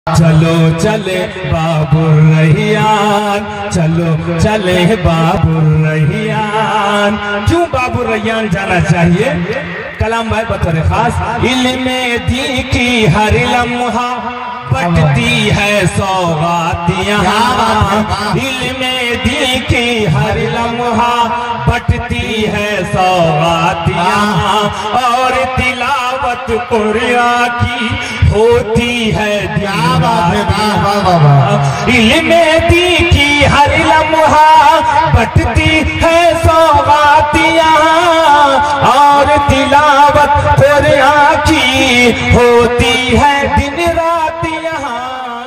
چلو چلے بابر ریحان، چلو چلے بابر ریحان۔ کیوں بابر ریحان جانا چاہیے؟ کلام بھائی بطور خاص، علم دین کی ہر لمحہ بٹتی ہے سوغات یہاں، علم دین کی ہر لمحہ بٹتی ہے سوغات یہاں، اور تلاوت قرآن کی ہوتی ہے علم دین کی ہر لمحہ بٹتی ہے سوغات یہاں، اور تلاوت قرآن کی ہوتی ہے دن رات یہاں۔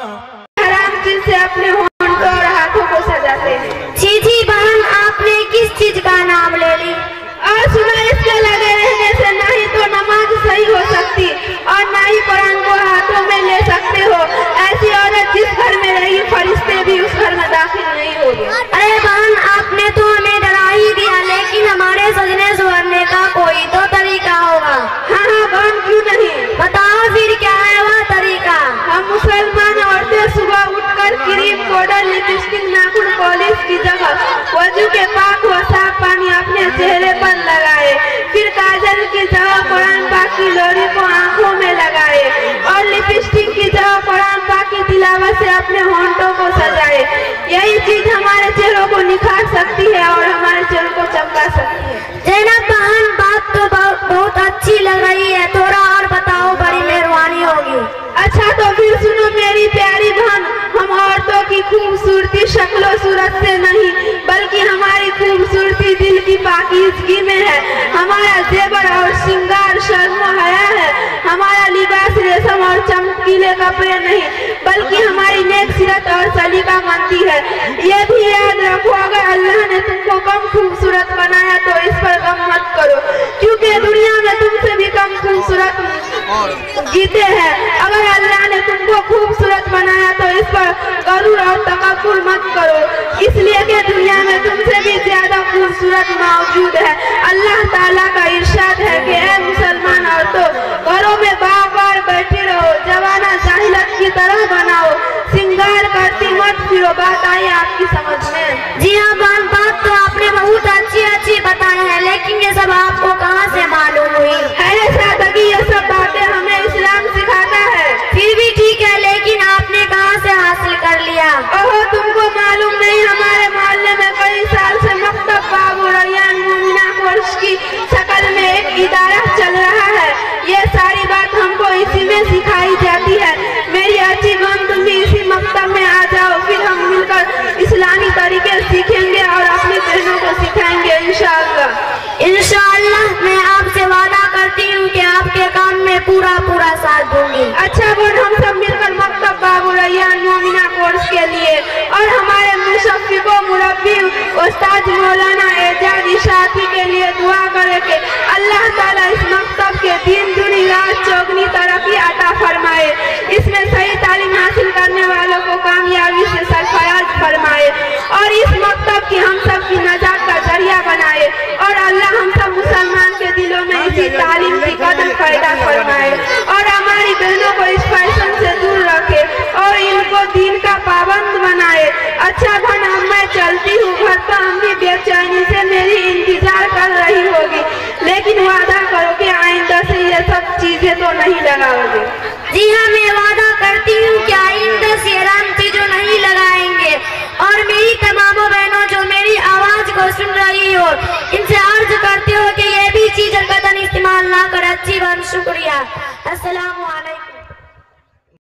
حرام چیز سے اپنے ہونٹوں اور ہاتھوں کو سجاتے ہیں۔ جی بہن، آپ نے کس چیز کا نام لے لی؟ اور سنا، اس کے لگے رہنے سے نہ ہی تو نماز صحیح ہو سکتی اور نہ ہی قرآن کو ہاتھوں میں لے سکتے ہو۔ ایسی عورت جس گھر میں رہی، فرشتے بھی اس گھر میں داخل نہیں ہوگے۔ ارے بہن، آپ نے تو ہمیں ڈرا ہی دیا، لیکن ہمارے سجنے سورنے کا کوئی تو طریقہ ہوگا۔ ہاں بہن، کیوں نہیں؟ بتاؤ پھر کیا ہے وہ طریقہ؟ ہم مسلمان عورتیں صبح اٹھ کر کریم، پاؤڈر، لپسٹک، ناخن پالش کی جگہ وضو کے پاک و صاف پانی اپنے چہرے پر لگائے، پھر کاجل کی جگہ قرآن پاک کی لوری کو آنکھوں میں لگائے، اور لپسٹک کی جگہ قرآن پاک کی تلاوت سے اپنے ہونٹوں کو سجائے۔ یہی چیز ہمارے چہروں کو نکھار سکتی ہے اور ہمارے چہروں کو چمکا سکتی ہے۔ زینب بہن، بات تو بہت اچھی لگ رہی ہے، تھوڑا اور بتاؤ، بڑی مہربانی ہوگی۔ اچھا تو پھر سنو میری پیاری بہن، ہم عورتوں کی خوبصورتی شکل و صورت سے نہیں، بلکہ ہماری خوبصورتی دل کی پاکیزگی میں ہے۔ ہمارا زیور اور سنگار شرم و حیا ہے، ہمارا لباس ریشم اور چمکیلے کپڑے نہیں، بلکہ ہماری نیک سیرت اور سلیقہ مندی ہے۔ یہ بھی یاد رکھو، اگر اللہ نے تم کو کم خوبصورت بنایا تو اس پر غم مت کرو، کیونکہ دنیا میں تم سے بھی کم خوبصورت جیتے ہیں۔ اگر اللہ نے تم کو خوبصورت بنایا تو اس پر غرور اور تکبر مت کرو، اس لیے کہ دنیا میں تم سے بھی زیادہ خوبصورت موجود ہے۔ اللہ تعالیٰ کا ارشاد ہے کہ اے مسلمان عورتوں، گھروں میں باغبار بیٹھی رہو، جوانہ جاہلت کی طرح بناؤ، سنگار کرتی مت پھرو۔ بات آئی آپ کی سمجھ میں؟ جی ہاں بہن، بات تو آپ نے بہت اچھی بتائی ہے، لیکن یہ سب آپ کو کہاں سے معلوم ہوئی؟ ہے سادگی، یہ سب باتیں ہمیں اسلام سکھاتا ہے۔ پھر بھی ٹھیک ہے، لیکن آپ نے کہاں سے حاصل کر لیا؟ اوہ، تم کو معلوم نہیں، ہمارے محلے میں کئی سال سے مکتب بابر ریحان مومنہ کورس کی شکل میں ایک ادارہ چل رہا ہے۔ یہ ساری بات ہم کو اسی میں سکھائی جاتی ہے۔ میری اچھی بہن، تم بھی اسی مکتب میں آ جاؤ، پھر ہم مل کر اسلامی طریقے سیکھیں گے اور اپنی بہنوں کو سکھائیں گے انشاءاللہ۔ انشاءاللہ، میں آپ سے وعدہ کرتی ہوں کہ آپ کے کام میں پورا ساتھ دوں گی۔ اچھا بہن، ہم سب مل کر مکتب بابر ریحان مومنہ کورس کے لیے اور ہمارے مشفق و مربی استاد مولانا اعجاز اشاعتی کے لیے دعا کریں کہ اللہ تعالیٰ اس مکتب کے دین دنی رات چوگنی ترقی عطا فرمائے، اس میں صحیح تعلیم حاصل کرنے والوں کو کامیابی سے سرفراز فرمائے، اور اس مکتب کی ہم سب کی نجات کا ذریعہ بنائے، اور اللہ ہم سب مسلمان کے دلوں میں اسی تعلیم کی قدر پیدا فرمائے، اور ہماری بہنوں کو اس فیشن سے دور رکھے اور ان کو دین کا پابند بنائے۔ اچھا بہن، اب میں چلتی ہوں، گھر تو امی بے چینی سے میری انتظار کر رہی ہوگی، لیکن وعدہ کرو کہ آئندہ سے یہ سب چیزیں تو نہیں لگاؤ گے؟ جی ہاں، میں وعدہ کرتی ہوں کہ آئندہ سے حرام چیزیں نہیں لگائیں گے، اور میری تمام بہنوں جو میری آواز کو سن رہی ہو، ان سے عرض کرتی ہو کہ یہ بھی چیز قطعاً استعمال نہ کریں۔ اچھی بہن، شکریہ۔ السلام علیکم۔